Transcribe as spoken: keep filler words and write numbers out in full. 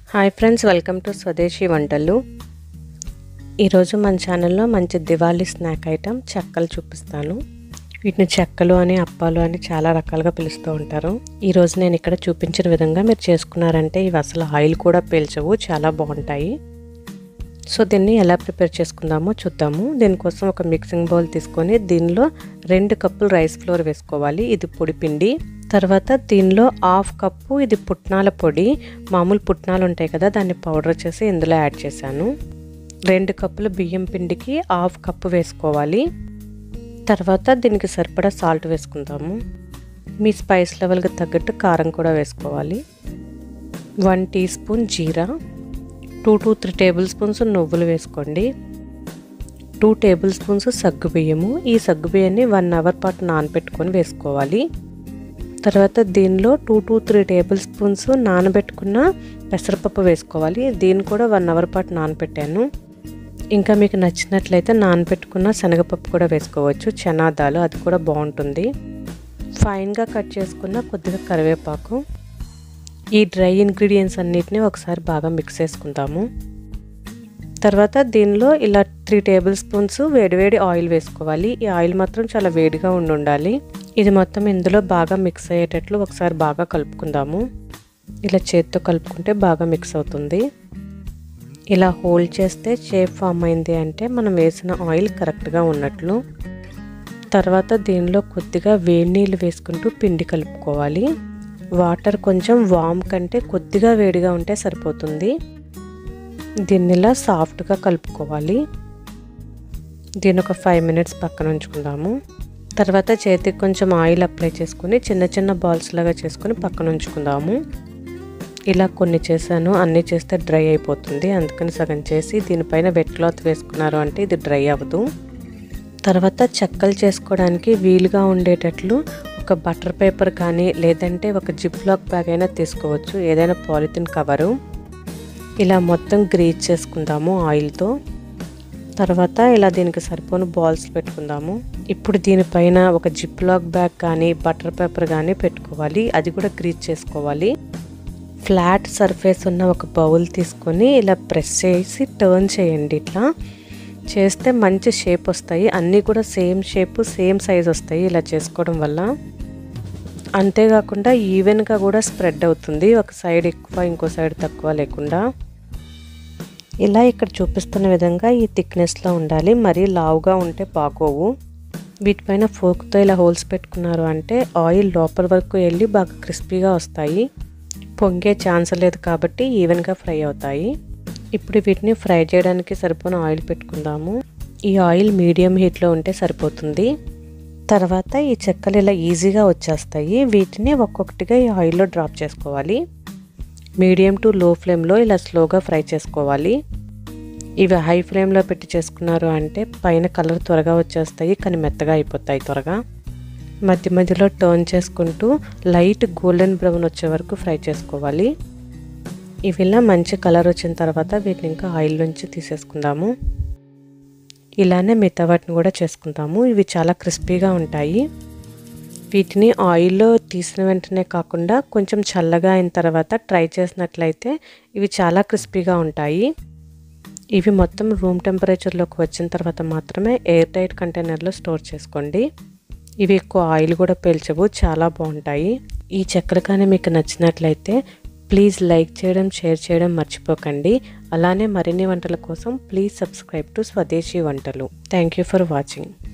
Hi friends, welcome to Swadeshi వంటలు. ఈరోజు మన ఛానల్లో మంచి దివాళీ స్నాక్ ఐటమ్ చెక్కలు చూపిస్తాను. వీటిని చెక్కలు అని, అప్పాలు అని చాలా రకాలుగా పిలుస్తూ ఉంటారు. ఈరోజు నేను ఇక్కడ చూపించిన విధంగా మీరు చేసుకున్నారంటే ఇవి అసలు ఆయిల్ కూడా పీల్చవు, చాలా బాగుంటాయి. సో దీన్ని ఎలా ప్రిపేర్ చేసుకుందామో చూద్దాము. దీనికోసం ఒక మిక్సింగ్ బౌల్ తీసుకొని దీనిలో రెండు కప్పులు రైస్ ఫ్లోర్ వేసుకోవాలి. ఇది పొడి పిండి. తర్వాత దీనిలో హాఫ్ కప్పు ఇది పుట్నాల పొడి, మామూలు పుట్నాలు ఉంటాయి కదా, దాన్ని పౌడర్ చేసి ఇందులో యాడ్ చేశాను. రెండు కప్పుల బియ్యం పిండికి హాఫ్ కప్పు వేసుకోవాలి. తర్వాత దీనికి సరిపడా సాల్ట్ వేసుకుందాము. మీ స్పైస్ లెవెల్కి తగ్గట్టు కారం కూడా వేసుకోవాలి. వన్ టీ స్పూన్ జీరా, two to three tablespoons నువ్వులు వేసుకోండి. టూ టేబుల్ స్పూన్స్ సగ్గుబియ్యము. ఈ సగ్గుబియ్యాన్ని వన్ అవర్ పాటు నానబెట్టుకొని వేసుకోవాలి. తర్వాత దీనిలో two to three tablespoons నానబెట్టుకున్న పెసరపప్పు వేసుకోవాలి. దీన్ని కూడా వన్ అవర్ పాటు నానబెట్టాను. ఇంకా మీకు నచ్చినట్లయితే నానబెట్టుకున్న శనగపప్పు కూడా వేసుకోవచ్చు, చనాదాలు, అది కూడా బాగుంటుంది. ఫైన్గా కట్ చేసుకున్న కొద్దిగా కరివేపాకు. ఈ డ్రై ఇంగ్రీడియంట్స్ అన్నిటిని ఒకసారి బాగా మిక్స్ చేసుకుందాము. తర్వాత దీనిలో ఇలా త్రీ టేబుల్ స్పూన్స్ వేడివేడి ఆయిల్ వేసుకోవాలి. ఈ ఆయిల్ మాత్రం చాలా వేడిగా ఉండి ఉండాలి. ఇది మొత్తం ఇందులో బాగా మిక్స్ అయ్యేటట్లు ఒకసారి బాగా కలుపుకుందాము. ఇలా చేతితో కలుపుకుంటే బాగా మిక్స్ అవుతుంది. ఇలా హోల్డ్ చేస్తే షేప్ ఫామ్ అయింది అంటే మనం వేసిన ఆయిల్ కరెక్ట్గా ఉన్నట్లు. తర్వాత దీనిలో కొద్దిగా వేడి నీళ్ళు వేసుకుంటూ పిండి కలుపుకోవాలి. వాటర్ కొంచెం వామ్ కంటే కొద్దిగా వేడిగా ఉంటే సరిపోతుంది. దీన్ని ఇలా సాఫ్ట్గా కలుపుకోవాలి. దీన్ని ఒక ఫైవ్ మినిట్స్ పక్కన ఉంచుకుందాము. తర్వాత చేతికి కొంచెం ఆయిల్ అప్లై చేసుకుని చిన్న చిన్న బాల్స్ లాగా చేసుకుని పక్కన ఉంచుకుందాము. ఇలా కొన్ని చేశాను, అన్నీ చేస్తే డ్రై అయిపోతుంది, అందుకని సగం చేసి దీనిపైన వెట్ క్లాత్ వేసుకున్నారు అంటే ఇది డ్రై అవ్వదు. తర్వాత చెక్కలు చేసుకోవడానికి వీలుగా ఉండేటట్లు ఒక బటర్ పేపర్ కానీ లేదంటే ఒక జిప్ లాక్ బ్యాగ్ అయినా తీసుకోవచ్చు, ఏదైనా పాలిథిన్ కవరు. ఇలా మొత్తం గ్రీజ్ చేసుకుందాము ఆయిల్తో. తర్వాత ఇలా దీనికి సరిపోను బాల్స్ పెట్టుకుందాము. ఇప్పుడు దీనిపైన ఒక జిప్ లాక్ బ్యాగ్ కానీ బటర్ పేపర్ కానీ పెట్టుకోవాలి, అది కూడా గ్రీజ్ చేసుకోవాలి. ఫ్లాట్ సర్ఫేస్ ఉన్న ఒక బౌల్ తీసుకొని ఇలా ప్రెస్ చేసి టర్న్ చేయండి. ఇట్లా చేస్తే మంచి షేప్ వస్తాయి, అన్నీ కూడా సేమ్ షేప్ సేమ్ సైజ్ వస్తాయి ఇలా చేసుకోవడం వల్ల. అంతేకాకుండా ఈవెన్గా కూడా స్ప్రెడ్ అవుతుంది, ఒక సైడ్ ఎక్కువ ఇంకో సైడ్ తక్కువ లేకుండా. ఇలా ఇక్కడ చూపిస్తున్న విధంగా ఈ థిక్నెస్లో ఉండాలి, మరీ లావుగా ఉంటే బాగోవు. వీటిపైన ఫోర్క్తో ఇలా హోల్స్ పెట్టుకున్నారు అంటే ఆయిల్ లోపల వరకు వెళ్ళి బాగా క్రిస్పీగా వస్తాయి, పొంగే ఛాన్స్ లేదు కాబట్టి ఈవెన్గా ఫ్రై అవుతాయి. ఇప్పుడు వీటిని ఫ్రై చేయడానికి సరిపోయిన ఆయిల్ పెట్టుకుందాము. ఈ ఆయిల్ మీడియం హీట్లో ఉంటే సరిపోతుంది. తర్వాత ఈ చెక్కలు ఇలా ఈజీగా వచ్చేస్తాయి. వీటిని ఒక్కొక్కటిగా ఈ ఆయిల్లో డ్రాప్ చేసుకోవాలి. మీడియం టు లో ఫ్లేమ్లో ఇలా స్లోగా ఫ్రై చేసుకోవాలి. ఇవి హై ఫ్లేమ్లో పెట్టి చేసుకున్నారు అంటే పైన కలర్ త్వరగా వచ్చేస్తాయి, కానీ మెత్తగా అయిపోతాయి త్వరగా. మధ్య మధ్యలో టర్న్ చేసుకుంటూ లైట్ గోల్డెన్ బ్రౌన్ వచ్చే వరకు ఫ్రై చేసుకోవాలి. ఇవి ఇలా మంచి కలర్ వచ్చిన తర్వాత వీటిని ఇంకా ఆయిల్ నుంచి తీసేసుకుందాము. ఇలానే మిగతా వాటిని కూడా చేసుకుందాము. ఇవి చాలా క్రిస్పీగా ఉంటాయి. వీటిని ఆయిల్లో తీసిన వెంటనే కాకుండా కొంచెం చల్లగా అయిన తర్వాత ట్రై చేసినట్లయితే ఇవి చాలా క్రిస్పీగా ఉంటాయి. ఇవి మొత్తం రూమ్ టెంపరేచర్లోకి వచ్చిన తర్వాత మాత్రమే ఎయిర్ టైట్ కంటైనర్లో స్టోర్ చేసుకోండి. ఇవి ఎక్కువ ఆయిల్ కూడా పీల్చవు, చాలా బాగుంటాయి. ఈ చెక్కలు కానీ మీకు నచ్చినట్లయితే ప్లీజ్ లైక్ చేయడం, షేర్ చేయడం మర్చిపోకండి. అలానే మరిన్ని వంటల కోసం please subscribe to Swadeshi Vantalu. Thank you for watching.